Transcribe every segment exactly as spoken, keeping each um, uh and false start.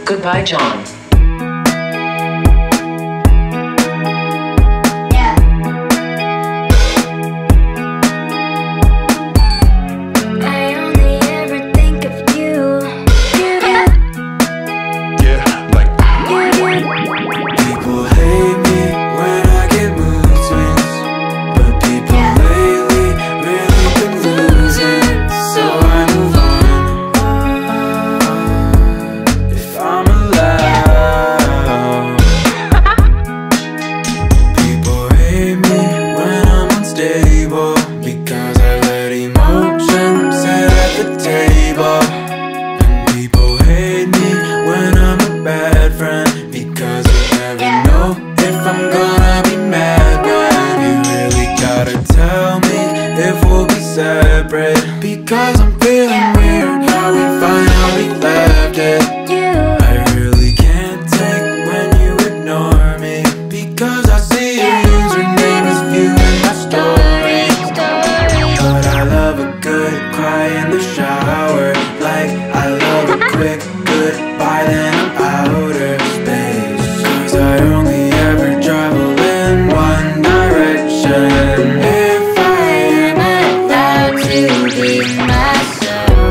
Goodbye, John. Because I let emotion sit at the table. And people hate me when I'm a bad friend, because you never know if I'm gonna be mad when you really gotta tell me if we'll be separate. Because I'm feeling weird how we finally left it. I really can't take when you ignore me, because I see your username is viewing my story. But I love a good cry in the shower, like I love a quick goodbye, then I'm outer space. Cause I only ever travel in one direction. If I am allowed to be myself.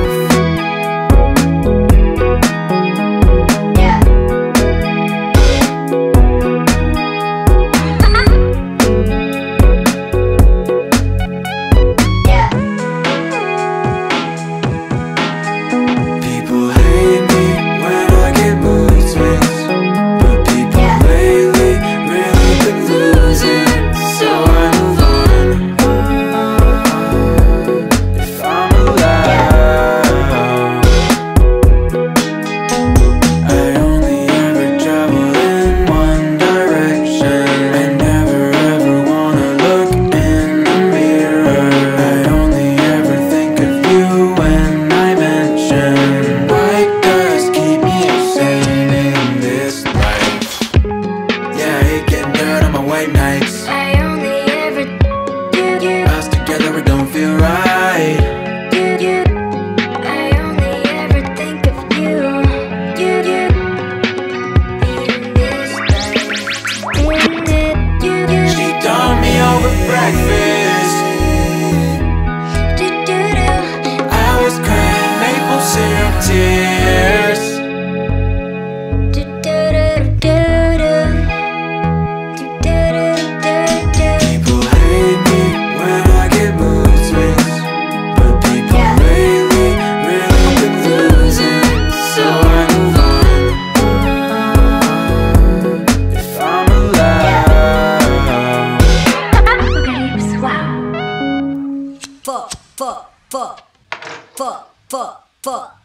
Nights. I only ever do you. Us together, it don't feel right. Do you? I only ever think of you. You, you. In this life, in it, you, you. She told me over breakfast. Do, do, do. I was crying maple syrup tears. Fuck, fuck, fuck, fuck, fuck, fuck.